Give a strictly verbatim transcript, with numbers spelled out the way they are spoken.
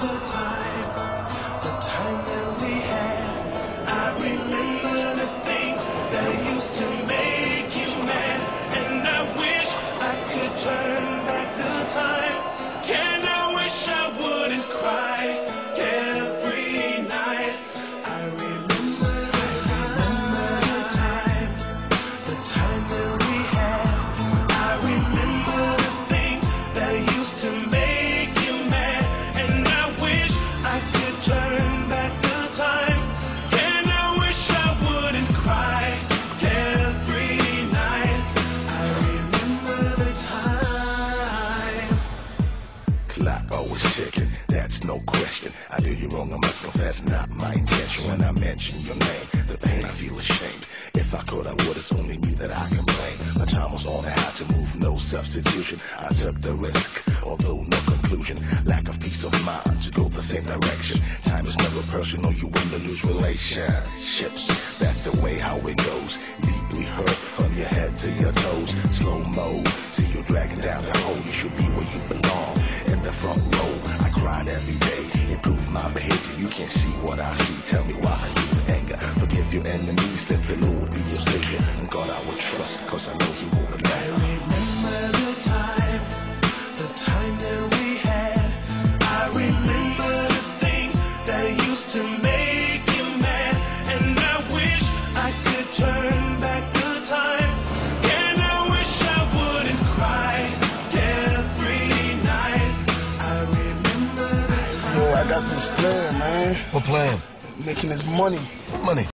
the time, the time that we had. I remember the things that used to make you mad, and I wish I could turn back the time. And I wish I wouldn't cry every night. I remember the time, the time that we had. I remember the things that used to make you mad, and I wish I could turn back the time. And I wish I wouldn't cry every night. I remember the time. Clock always ticking, that's no question. I do you wrong, I must confess, not my intention. When I mention your name, the pain I feel ashamed. If I could, I would, it's only me that I can blame. My time was on, I had to move, no substitution. I took the risk, although no conclusion. Lack of peace of mind to go the same direction. Time is never personal, you win or lose relationships. That's the way how it goes. Deeply hurt from your head to your toes. Slow mo, see you dragging down the hole. You should be where you belong, in the front row. I cried every day, improve my behavior. You can't see what I see, tell me why you in anger. Forgive your enemies, let the Lord be your savior. And God I will trust, cause I know he will I deliver. remember the time, the time that we had. I remember the things that used to make you mad, and I wish I could turn back the time. And I wish I wouldn't cry every night. I remember the time. Yo, I got this plan, man. What plan? Making this money. Money.